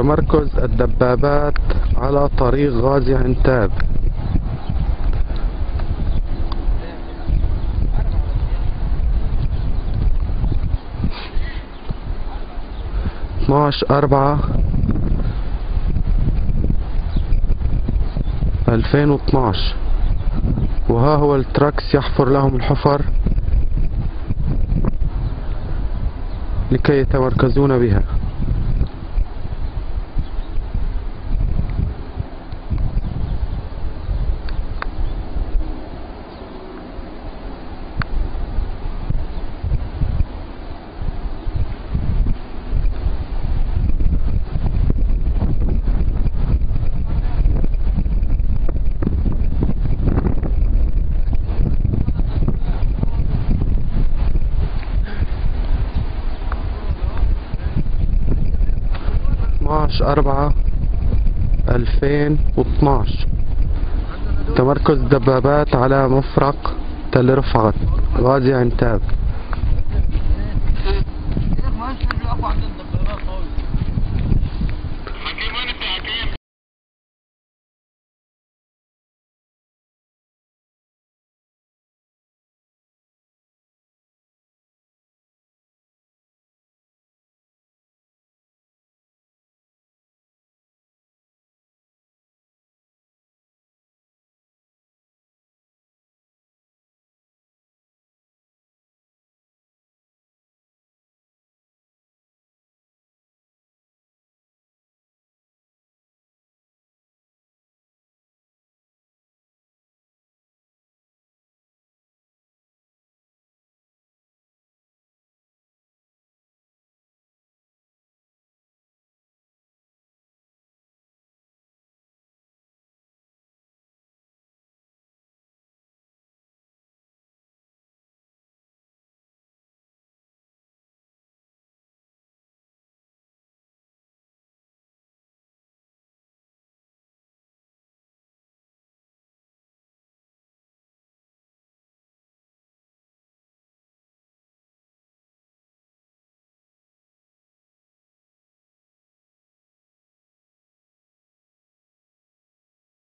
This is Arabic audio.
تمركز الدبابات على طريق غازي عنتاب. اثناش 4/2012. وها هو التراكس يحفر لهم الحفر لكي يتمركزون بها. اثناش 4/2012. تمركز دبابات على مفرق تل رفعت غازي عنتاب.